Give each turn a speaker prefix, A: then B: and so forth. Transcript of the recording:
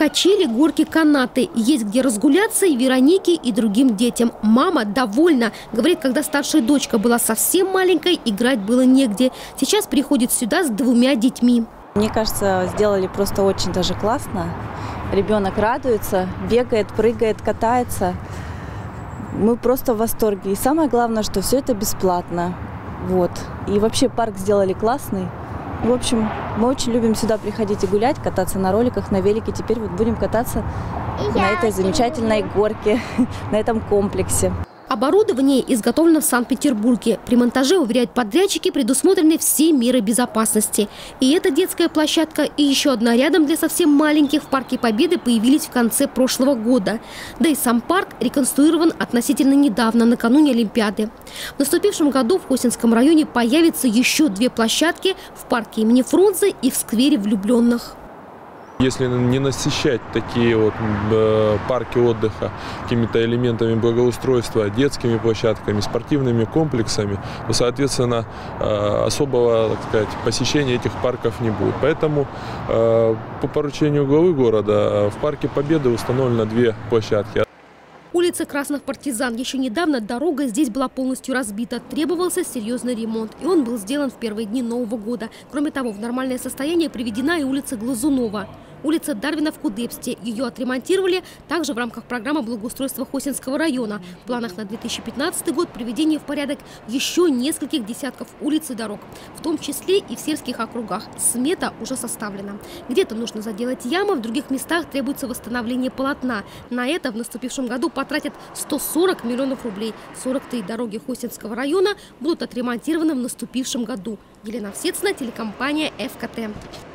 A: Качели, горки, канаты. Есть где разгуляться и Веронике, и другим детям. Мама довольна. Говорит, когда старшая дочка была совсем маленькой, играть было негде. Сейчас приходит сюда с 2 детьми.
B: Мне кажется, сделали просто очень даже классно. Ребенок радуется, бегает, прыгает, катается. Мы просто в восторге. И самое главное, что все это бесплатно. Вот. И вообще парк сделали классный. В общем, мы очень любим сюда приходить и гулять, кататься на роликах, на велике. Теперь вот будем кататься на этой замечательной горке, на этом комплексе.
A: Оборудование изготовлено в Санкт-Петербурге. При монтаже, уверяют подрядчики, предусмотрены все меры безопасности. И эта детская площадка, и еще одна рядом для совсем маленьких в Парке Победы появились в конце прошлого года. Да и сам парк реконструирован относительно недавно, накануне Олимпиады. В наступившем году в Хосинском районе появятся еще 2 площадки в парке имени Фрунзе и в сквере влюбленных.
C: Если не насыщать такие вот парки отдыха какими-то элементами благоустройства, детскими площадками, спортивными комплексами, то, соответственно, особого, так сказать, посещения этих парков не будет. Поэтому по поручению главы города в Парке Победы установлено 2 площадки.
A: Улица Красных Партизан. Еще недавно дорога здесь была полностью разбита. Требовался серьезный ремонт. И он был сделан в первые дни Нового года. Кроме того, в нормальное состояние приведена и улица Глазунова. Улица Дарвина в Кудепсте. Ее отремонтировали также в рамках программы благоустройства Хосинского района. В планах на 2015 год приведение в порядок еще нескольких десятков улиц и дорог. В том числе и в сельских округах. Смета уже составлена. Где-то нужно заделать ямы, в других местах требуется восстановление полотна. На это в наступившем году потратят 140 миллионов рублей. 43 дороги Хосинского района будут отремонтированы в наступившем году. Елена Всецина, телекомпания ФКТ.